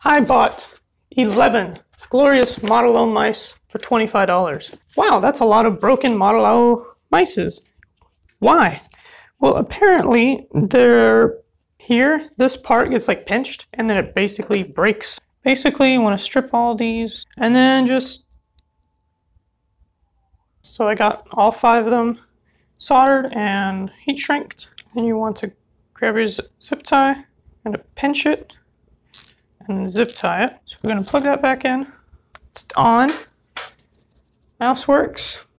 I bought 11 glorious Model O mice for $25. Wow, that's a lot of broken Model O mices. Why? Well, apparently they're here, this part gets like pinched and then it basically breaks. Basically, you want to strip all these and then so I got all 5 of them soldered and heat shrinked. Then you want to grab your zip tie and pinch it and zip tie it. So we're going to plug that back in. It's on. Mouse works.